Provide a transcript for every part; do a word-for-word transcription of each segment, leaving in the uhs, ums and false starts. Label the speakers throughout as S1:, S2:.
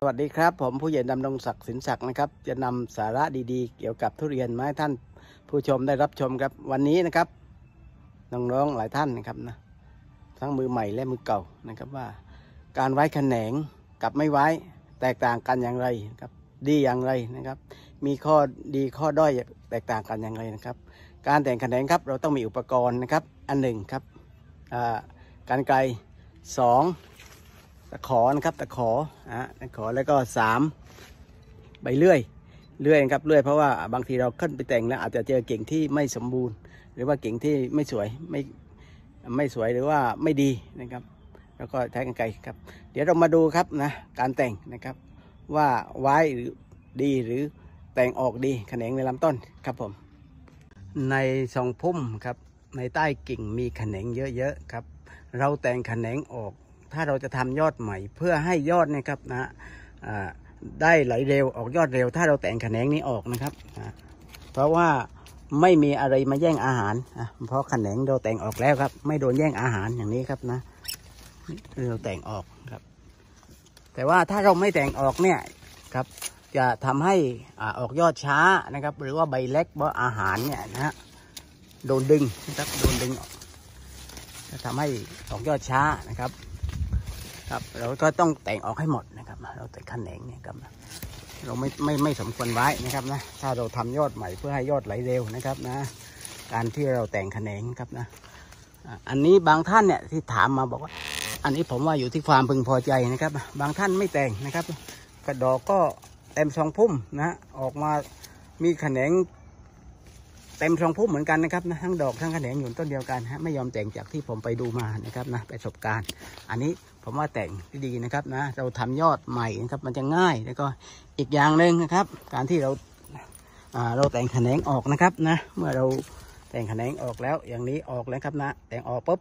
S1: สวัสดีครับผมผู้ใหญ่ดำรงศักดิ์สินศักดิ์นะครับจะนำสาระดีๆเกี่ยวกับทุเรียนมาให้ท่านผู้ชมได้รับชมครับวันนี้นะครับน้องๆหลายท่านนะครับนะทั้งมือใหม่และมือเก่านะครับว่าการไว้แขนงกับไม่ไว้แตกต่างกันอย่างไรครับดีอย่างไรนะครับมีข้อดีข้อด้อยแตกต่างกันอย่างไรนะครับการแต่งแขนงครับเราต้องมีอุปกรณ์นะครับอันหนึ่งครับกรรไกรสองตะขอนะครับตะขออ่ะตะขอแล้วก็สามใบเลื่อยเลื่อยครับเลื่อยเพราะว่าบางทีเราขึ้นไปแต่งแล้วอาจจะเจอกิ่งที่ไม่สมบูรณ์หรือว่ากิ่งที่ไม่สวยไม่ไม่สวยหรือว่าไม่ดีนะครับแล้วก็ใช้กรรไกรครับเดี๋ยวเรามาดูครับนะการแต่งนะครับว่าไว้หรือดีหรือแต่งออกดีแขนงในลำต้นครับผมในทรงพุ่มครับในใต้กิ่งมีแขนงเยอะๆครับเราแต่งแขนงออกถ้าเราจะทำยอดใหม่เพื่อให้ยอดนะครับนะได้ไหลเร็วออกยอดเร็วถ้าเราแต่งแขนงนี้ออกนะครับนะเพราะว่าไม่มีอะไรมาแย่งอาหารนะเพราะแขนงเราแต่งออกแล้วครับไม่โดนแย่งอาหารอย่างนี้ครับนะเราแต่งออกครับแต่ว่าถ้าเราไม่แต่งออกเนี่ยครับจะทำให้ออกยอดช้านะครับหรือว่าใบเล็กเพราะอาหารเนี่ยนะฮะโดนดึงนะครับโดนดึงออกจะทำให้ออกยอดช้านะครับครับเราก็ต้องแต่งออกให้หมดนะครับเราแต่งแขนงเนี่ยครับเราไม่ไม่ไม่สมควรไว้นะครับนะถ้าเราทำยอดใหม่เพื่อให้ยอดไหลเร็วนะครับนะการที่เราแต่งแขนงครับนะอันนี้บางท่านเนี่ยที่ถามมาบอกว่าอันนี้ผมว่าอยู่ที่ความพึงพอใจนะครับบางท่านไม่แต่งนะครับกระดอกก็เต็มทรงพุ่มนะออกมามีแขนงเต็มทรงพุ่มเหมือนกันนะครับนะทั้งดอกทั้งแขนงอยู่ต้นเดียวกันฮะไม่ยอมแต่งจากที่ผมไปดูมานะครับนะประสบการณ์อันนี้ผมว่าแต่งที่ดีนะครับนะเราทำยอดใหม่นะครับมันจะง่ายแล้วก็อีกอย่างหนึ่งนะครับการที่เราเราแต่งแขนงออกนะครับนะเมื่อเราแต่งแขนงออกแล้วอย่างนี้ออกแล้วครับนะแต่งออกปุ๊บ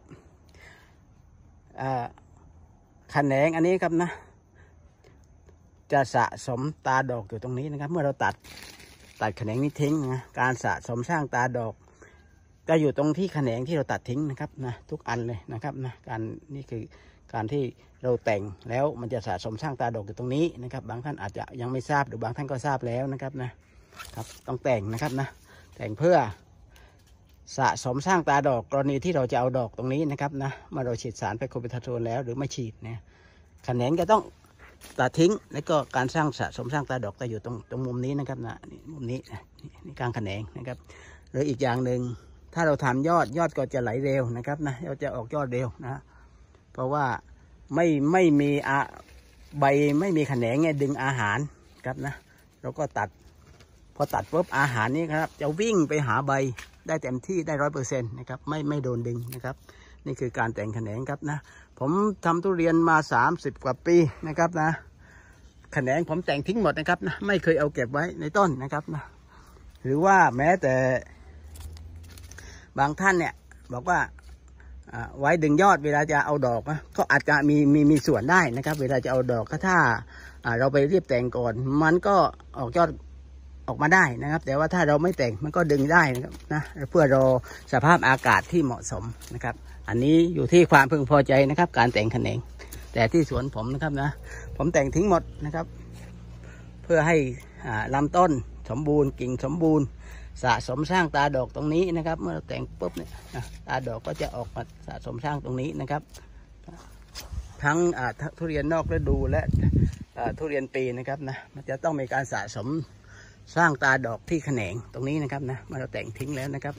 S1: แขนงอันนี้ครับนะจะสะสมตาดอกอยู่ตรงนี้นะครับเมื่อเราตัดตัดแขนงนี้ทิ้งนะการสะสมสร้างตาดอกจะอยู่ตรงที่แขนงที่เราตัดทิ้งนะครับนะทุกอันเลยนะครับนะการนี่คือการที่เราแต่งแล้วมันจะสะสมสร้างตาดอกอยู่ตรงนี้นะครับบางท่านอาจจะยังไม่ทราบหรือบางท่านก็ทราบแล้วนะครับนะครับต้องแต่งนะครับนะแต่งเพื่อสะสมสร้างตาดอกกรณีที่เราจะเอาดอกตรงนี้นะครับนะเมื่อเราฉีดสารไปโคเบทาโทนแล้วหรือไม่ฉีดเนี่ยแขนงจะต้องตัดทิ้งแล้วก็การสร้างสะสมสร้างตาดอกจะอยู่ตรงตรงมุมนี้นะครับนะนี่มุมนี้นี่กลางแขนงนะครับหรืออีกอย่างหนึ่งถ้าเราทำยอดยอดก็จะไหลเร็วนะครับนะเราจะออกยอดเร็วนะเพราะว่าไม่ไม่มีอะใบไม่มีแขนงเนี่ยดึงอาหารครับนะเราก็ตัดพอตัดปุ๊บอาหารนี้ครับจะวิ่งไปหาใบได้เต็มที่ได้ร้อยเปอร์เซ็นต์นะครับไม่ไม่โดนดึงนะครับนี่คือการแต่งแขนงครับนะผมทำทุเรียนมาสามสิบกว่าปีนะครับนะแขนงผมแต่งทิ้งหมดนะครับนะไม่เคยเอาเก็บไว้ในต้นนะครับนะหรือว่าแม้แต่บางท่านเนี่ยบอกว่าไว้ดึงยอดเวลาจะเอาดอกนะก็อาจจะมีมีมีส่วนได้นะครับเวลาจะเอาดอกก็ถ้าเราไปรีบแต่งก่อนมันก็ออกยอดออกมาได้นะครับแต่ว่าถ้าเราไม่แต่งมันก็ดึงได้นะครับนะเพื่อรอสภาพอากาศที่เหมาะสมนะครับอันนี้อยู่ที่ความพึงพอใจนะครับการแต่งแขนงแต่ที่สวนผมนะครับนะผมแต่งทิ้งหมดนะครับเพื่อให้ลำต้นสมบูรณ์กิ่งสมบูรณ์สะสมสร้างตาดอกตรงนี้นะครับเมื่อเราแต่งปุ๊บเนี่ยตาดอกก็จะออกมาสะสมสร้างตรงนี้นะครับทั้งทุเรียนนอกฤดูและทุเรียนปีนะครับนะมันจะต้องมีการสะสมสร้างตาดอกที่แขนงตรงนี้นะครับนะเมื่อเราแต่งทิ้งแล้วนะครับ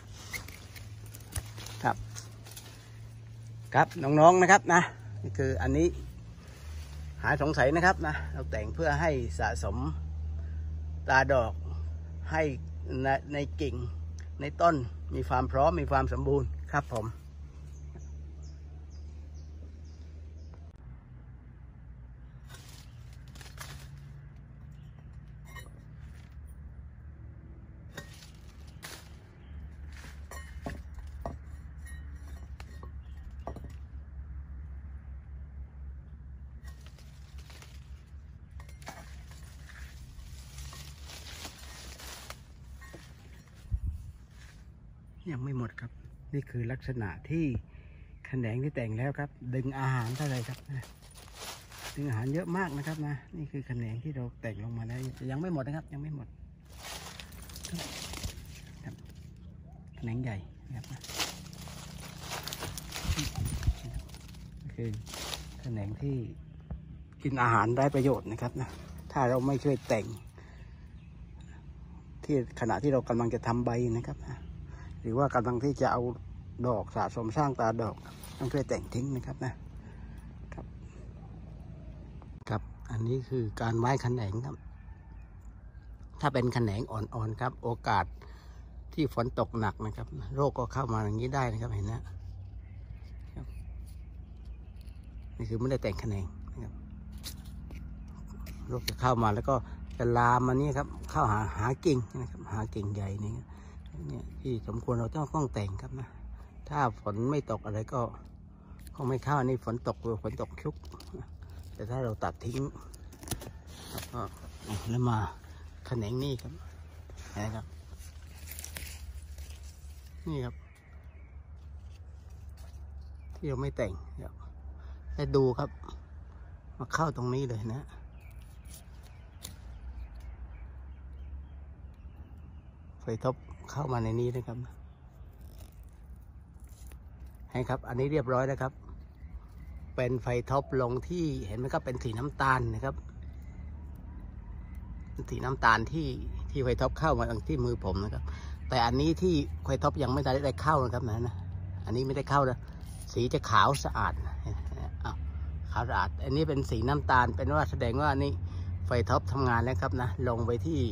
S1: นะครับครับน้องๆนะครับนะนี่คืออันนี้หายสงสัยนะครับนะเราแต่งเพื่อให้สะสมตาดอกให้ในในกิ่งในต้นมีความพร้อมมีความสมบูรณ์ครับผมยังไม่หมดครับนี่คือลักษณะที่แขนงที่แต่งแล้วครับดึงอาหารเท่าไรครับถึงอาหารเยอะมากนะครับนะนี่คือแขนงที่เราแต่งลงมาแล้วยังไม่หมดนะครับยังไม่หมดครับแขนงใหญ่นะครับนะคือแขนงที่กินอาหารได้ประโยชน์นะครับนะถ้าเราไม่ช่วยแต่งที่ขณะที่เรากำลังจะทำใบนะครับนะหรือว่ากำลังที่จะเอาดอกสะสมสร้างตาดอกต้องช่วยแต่งทิ้งนะครับนะครับครับอันนี้คือการไว้แขนงครับถ้าเป็นแขนงอ่อนๆครับโอกาสที่ฝนตกหนักนะครับโรคก็เข้ามาอย่างนี้ได้นะครับเห็นนะนี่คือไม่ได้แต่งแขนงนะครับโรคจะเข้ามาแล้วก็จะลามมานี่ครับเข้าหาหากิ่งนะครับหากิ่งใหญ่นี่เนี่ยที่สมควรเราต้องต้องแต่งครับนะถ้าฝนไม่ตกอะไรก็คงไม่เข้านี่ฝนตกหรือฝนตกชุกแต่ถ้าเราตัดทิ้งก็แล้วมาแขนงนี่ครับนะครับนี่ครับที่เราไม่แต่งให้ดูครับมาเข้าตรงนี้เลยนะไฟท็อปเข้ามาในนี้นะครับให้ครับอันนี้เรียบร้อยแล้วครับเป็นไฟท็อปลงที่เห็นไหมครับเป็นสีน้ำตาลนะครับสีน้ำตาลที่ที่ไฟท็อปเข้ามาที่มือผมนะครับแต่อันนี้ที่ไฟท็อปยังไม่ได้ได้เข้านะครับนะนะอันนี้ไม่ได้เข้านะสีจะขาวสะอาดอ้าวขาวสะอาดอันนี้เป็นสีน้ำตาลเป็นว่าแสดงว่านี่ไฟท็อปทำงานแล้วครับนะลงไปที่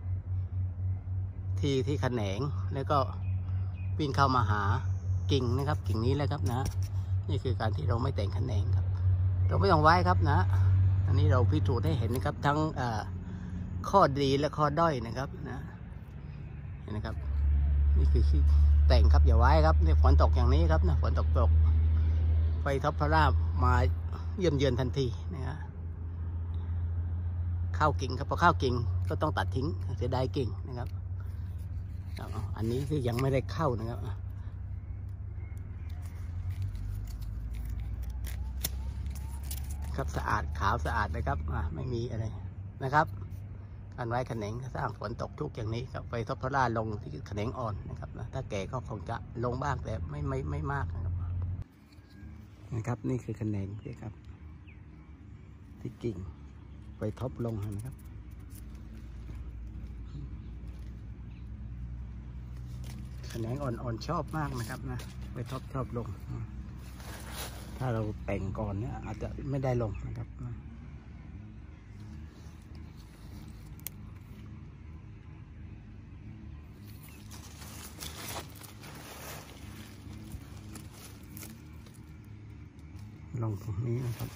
S1: ที่ที่แขนงแล้วก็วิ่งเข้ามาหากิ่งนะครับกิ่งนี้แล้วครับนะนี่คือการที่เราไม่แต่งแขนงครับเราไม่ต้องไว้ครับนะอันนี้เราพิสูจน์ให้เห็นนะครับทั้งข้อดีและข้อด้อยนะครับนะเห็นนะครับนี่คือแต่งครับอย่าไว้ครับนี่ฝนตกอย่างนี้ครับนะฝนตกตกไฟท็อปพระราบมาเยี่ยมเยือนทันทีนะฮะเข้ากิ่งครับพอเข้ากิ่งก็ต้องตัดทิ้งเสียดายกิ่งนะครับอันนี้คือยังไม่ได้เข้านะครับครับสะอาดขาวสะอาดนะครับไม่มีอะไรนะครับการไว้แขนงสร้างฝนตกชุกอย่างนี้ครับไฟท็อปพระราลงที่แขนงอ่อนนะครับนะถ้าแก่ก็คงจะลงบ้างแต่ไม่ไม่ไม่มากนะครับนะครับนี่คือแขนงที่ครับที่กิ่งไฟท็อปลงนะครับแขนงอ่อนๆชอบมากนะครับนะไฟท็อปชอบลงถ้าเราแต่งก่อนเนี่ยอาจจะไม่ได้ลงนะครับลงตรงนี้นะครับ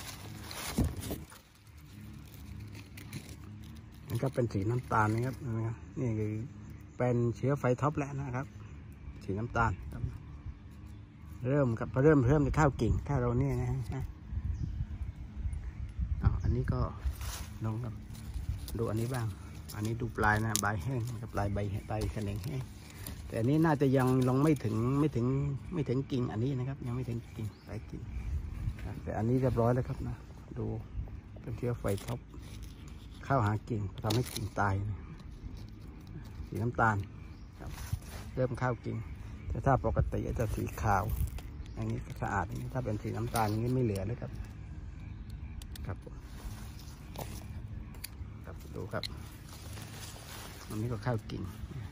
S1: นี่ก็เป็นสีน้ำตาลนะครับนี่คือเป็นเชื้อไฟท็อปแล้วนะครับสีน้ำตาลครับเริ่มกับเริ่มเริ่มจะเข้ากิ่งถ้าเราเนี่ยนะฮะอันนี้ก็ลองกับดูอันนี้บ้างอันนี้ดูปลายนะใบแห้งกับปลายใบใบแขนงแห้งแต่อันนี้น่าจะยังลงไม่ถึงไม่ถึงไม่ถึงกิ่งอันนี้นะครับยังไม่ถึงกิ่งปลายกิ่งแต่อันนี้เรียบร้อยแล้วครับนะดูเป็นเชื้อไฟท็อปเข้าหากิ่งทำให้กิ่งตายนะสีน้ำตาลครับเริ่มเข้ากิ่งแต่ถ้าปกติจะสีขาวอย่างนี้สะอาดอย่างนี้ถ้าเป็นสีน้ำตาลอย่างนี้ไม่เหลือเลยครับครับครับดูครับอันนี้ก็เข้ากิ่ง